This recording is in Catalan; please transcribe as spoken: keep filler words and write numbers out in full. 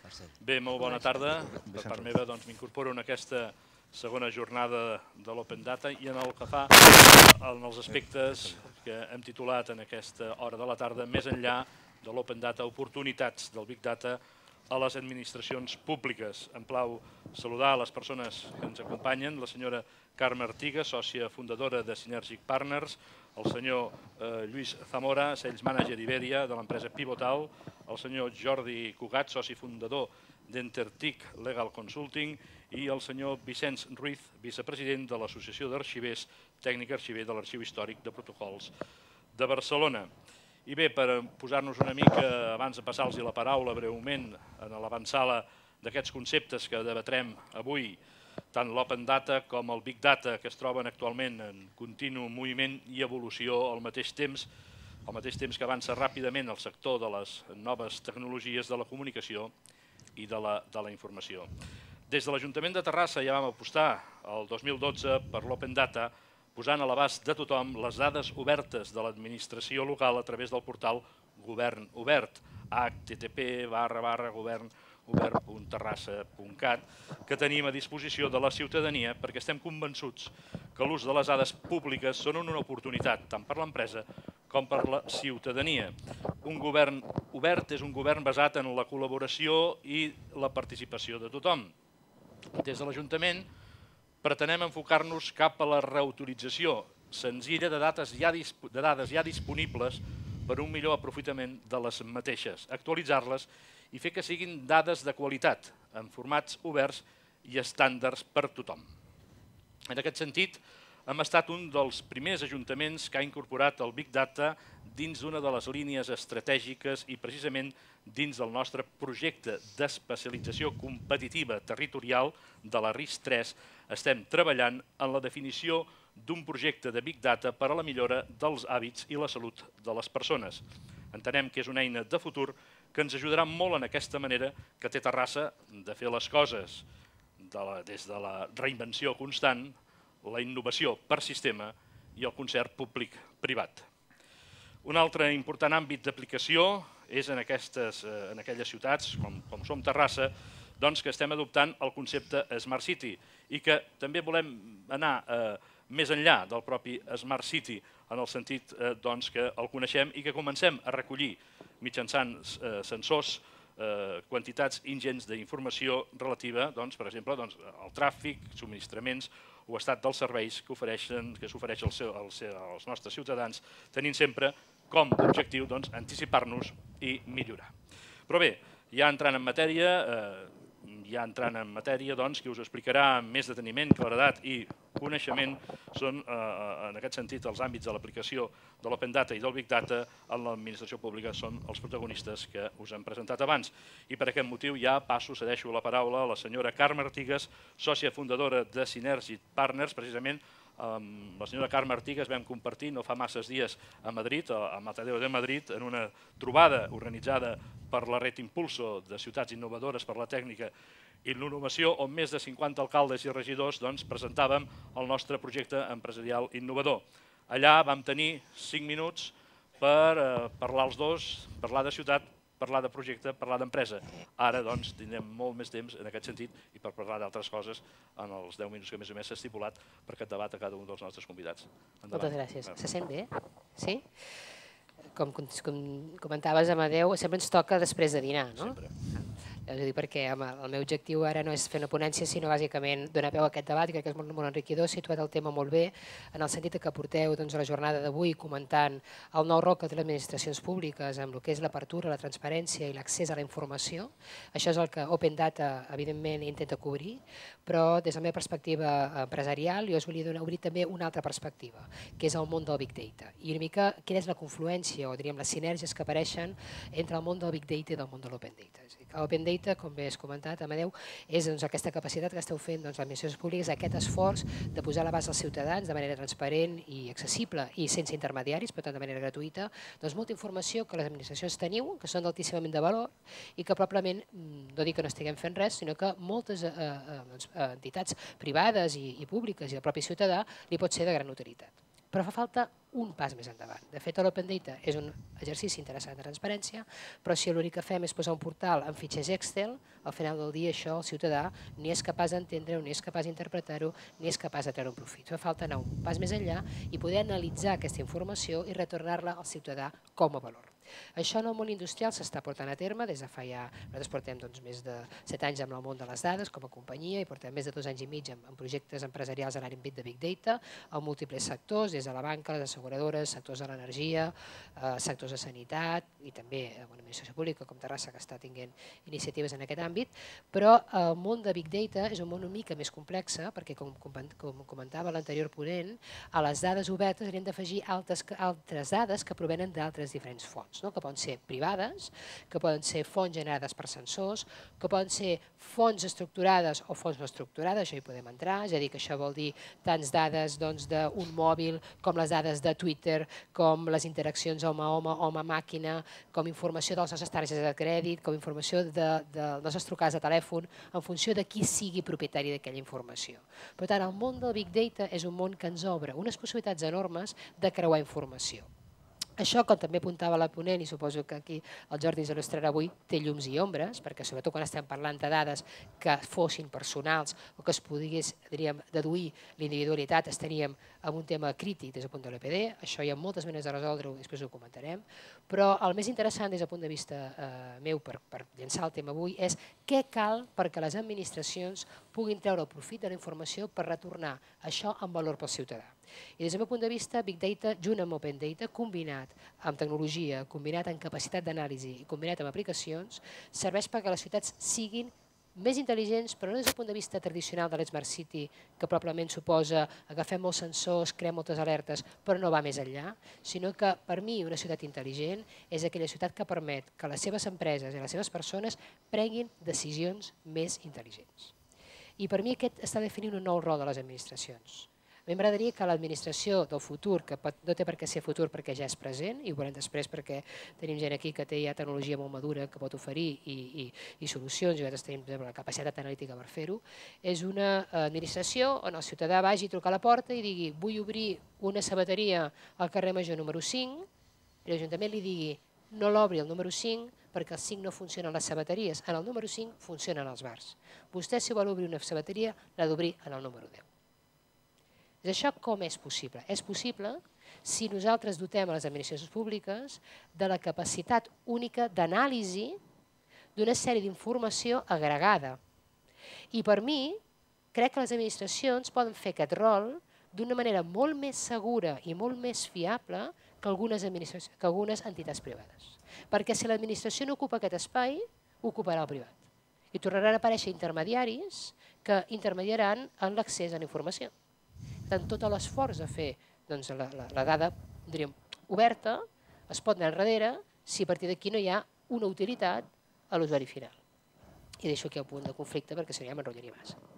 Bé, molt bona tarda. Per part meva m'incorporo en aquesta segona jornada de l'Open Data i en el que fa en els aspectes que hem titulat en aquesta hora de la tarda, més enllà de l'Open Data, oportunitats del Big Data a les administracions públiques. Em plau saludar les persones que ens acompanyen, la senyora Carme Artigas, sòcia fundadora de Synergic Partners, el senyor Lluís Zamora, Sales Manager Iberia de l'empresa Pivotal, el senyor Jordi Cugat, soci fundador d'Entertic Legal Consulting, i el senyor Vicenç Ruiz, vicepresident de l'Associació d'Arxivers, tècnic arxiver de l'Arxiu Històric de Protocols de Barcelona. I bé, per posar-nos una mica, abans de passar-los la paraula breument en l'avançala d'aquests conceptes que debatrem avui, tant l'Open Data com el Big Data, que es troben actualment en continu moviment i evolució al mateix temps, al mateix temps que avança ràpidament el sector de les noves tecnologies de la comunicació i de la informació. Des de l'Ajuntament de Terrassa ja vam apostar el dos mil dotze per l'Open Data, posant a l'abast de tothom les dades obertes de l'administració local a través del portal Govern Obert, h t t p barra barra govern obert punt terrassa punt cat, que tenim a disposició de la ciutadania perquè estem convençuts que l'ús de les dades públiques són una oportunitat tant per l'empresa com per la ciutadania. Un govern obert és un govern basat en la col·laboració i la participació de tothom. Des de l'Ajuntament pretenem enfocar-nos cap a la reautorització senzilla de dades ja disponibles per un millor aprofitament de les mateixes, actualitzar-les i fer que siguin dades de qualitat, en formats oberts i estàndards per tothom. En aquest sentit, hem estat un dels primers ajuntaments que ha incorporat el Big Data dins d'una de les línies estratègiques i precisament dins del nostre projecte d'especialització competitiva territorial de la RIS tres estem treballant en la definició d'un projecte de Big Data per a la millora dels hàbits i la salut de les persones. Entenem que és una eina de futur que ens ajudarà molt en aquesta manera que té Terrassa de fer les coses des de la reinvenció constant, la innovació per sistema i el concert públic-privat. Un altre important àmbit d'aplicació és en aquelles ciutats, com som Terrassa, que estem adoptant el concepte Smart City i que també volem anar més enllà del propi Smart City, en el sentit que el coneixem i que comencem a recollir mitjançant sensors quantitats ingents d'informació relativa, per exemple, al tràfic, subministraments o estat dels serveis que s'ofereix als nostres ciutadans, tenint sempre com a objectiu anticipar-nos i millorar. Però bé, ja entrant en matèria, ja entrant en matèria, qui us explicarà amb més deteniment, claredat i coneixement són, en aquest sentit, els àmbits de l'aplicació de l'Open Data i del Big Data en l'administració pública són els protagonistes que us hem presentat abans. I per aquest motiu ja passo, cedeixo la paraula a la senyora Carme Artigas, sòcia fundadora de Synergic Partners. Precisament amb la senyora Carme Artigas vam compartir no fa masses dies a Madrid, a Matadero de Madrid, en una trobada organitzada per la Red Impulso de Ciutats Innovadores per la Tècnica i l'Innovació, on més de cinquanta alcaldes i regidors presentàvem el nostre projecte empresarial innovador. Allà vam tenir cinc minuts per parlar els dos, parlar de ciutat, parlar de projecte, parlar d'empresa. Ara tindrem molt més temps en aquest sentit i per parlar d'altres coses en els deu minuts que més o més s'ha estipulat per aquest debat a cada un dels nostres convidats. Moltes gràcies. Se sent bé? Sí? Com comentaves, Amadeu, sempre ens toca després de dinar, no? Sempre. És a dir, perquè el meu objectiu ara no és fer una ponència, sinó bàsicament donar peu a aquest debat, i crec que és molt enriquidor, situat el tema molt bé, en el sentit que porteu a la jornada d'avui comentant el nou rol que té les administracions públiques amb el que és l'apertura, la transparència i l'accés a la informació. Això és el que Open Data, evidentment, intenta cobrir, però des de la meva perspectiva empresarial jo us volia obrir també una altra perspectiva, que és el món del Big Data. I una mica quina és la confluència o diríem les sinergies que apareixen entre el món del Big Data i el món de l'Open Data. L'Open Data, com bé has comentat, Amadeu, és aquesta capacitat que esteu fent les administracions públiques, aquest esforç de posar a l'abast als ciutadans de manera transparent i accessible i sense intermediaris, per tant de manera gratuïta, molta informació que les administracions teniu, que són d'altíssimament de valor i que probablement, no dic que no estiguem fent res, sinó que moltes entitats privades i públiques i el propi ciutadà li pot ser de gran utilitat. Però fa falta un pas més endavant. De fet, l'Open Data és un exercici interessant de transparència, però si l'únic que fem és posar un portal amb fitxers Excel, al final del dia això el ciutadà ni és capaç d'entendre-ho, ni és capaç d'interpretar-ho, ni és capaç de treure un profit. Fa falta anar un pas més enllà i poder analitzar aquesta informació i retornar-la al ciutadà com a valor. Això en el món industrial s'està portant a terme des de fa ja, nosaltres portem doncs, més de set anys amb el món de les dades com a companyia i portem més de dos anys i mig en, en projectes empresarials en l'àmbit de Big Data, en múltiples sectors, des de la banca, les asseguradores, sectors de l'energia, eh, sectors de sanitat i també eh, l'administració pública com Terrassa que està tinguent iniciatives en aquest àmbit, però el món de Big Data és un món una mica més complex perquè com, com comentava l'anterior ponent, a les dades obertes hem d'afegir altres, altres dades que provenen d'altres diferents fonts. No? Que poden ser privades, que poden ser fonts generades per sensors, que poden ser fonts estructurades o fonts no estructurades, això hi podem entrar, és a dir, que això vol dir tants dades doncs, d'un mòbil com les dades de Twitter, com les interaccions home a home, home a màquina, com informació de les nostres targetes de crèdit, com informació de, de les nostres trucades de telèfon, en funció de qui sigui propietari d'aquella informació. Per tant, el món del Big Data és un món que ens obre unes possibilitats enormes de creuar informació. Això, com també apuntava la ponent, i suposo que aquí el Jordi ens il·lustrarà avui, té llums i ombres, perquè sobretot quan estem parlant de dades que fossin personals o que es pogués diríem, deduir l'individualitat, estaríem en un tema crític des del punt de l'E P D, això hi ha moltes maneres de resoldre-ho, després ho comentarem, però el més interessant des del punt de vista eh, meu per, per llançar el tema avui és què cal perquè les administracions puguin treure el profit de la informació per retornar això amb valor pel ciutadà. I des del meu punt de vista, Big Data, junt amb Open Data, combinat amb tecnologia, combinat amb capacitat d'anàlisi i combinat amb aplicacions, serveix perquè les ciutats siguin més intel·ligents, però no des del punt de vista tradicional de l'Smart City, que probablement suposa agafem molts sensors, creem moltes alertes, però no va més enllà, sinó que per mi una ciutat intel·ligent és aquella ciutat que permet que les seves empreses i les seves persones prenguin decisions més intel·ligents. I per mi aquest està definint un nou rol de les administracions. A mi m'agradaria que l'administració del futur, que no té per què ser futur perquè ja és present, i ho veurem després perquè tenim gent aquí que té ja tecnologia molt madura que pot oferir i, i, i solucions, i nosaltres tenim la capacitat analítica per fer-ho, és una administració on el ciutadà vagi a trucar a la porta i digui vull obrir una sabateria al carrer Major número cinc, i l'Ajuntament li digui no l'obri el número cinc perquè el cinc no funciona a les sabateries, en el número cinc funcionen els bars. Vostè si vol obrir una sabateria l'ha d'obrir en el número deu. Això com és possible? És possible si nosaltres dotem a les administracions públiques de la capacitat única d'anàlisi d'una sèrie d'informació agregada. I per mi, crec que les administracions poden fer aquest rol d'una manera molt més segura i molt més fiable que algunes, que algunes entitats privades. Perquè si l'administració no ocupa aquest espai, ocuparà el privat. I tornaran a aparèixer intermediaris que intermediaran en l'accés a la informació. Tant tot l'esforç de fer doncs, la, la, la dada diríem, oberta es pot anar darrere si a partir d'aquí no hi ha una utilitat a l'usuari final. I deixo aquí el punt de conflicte perquè si no ja m'enrotllaria massa.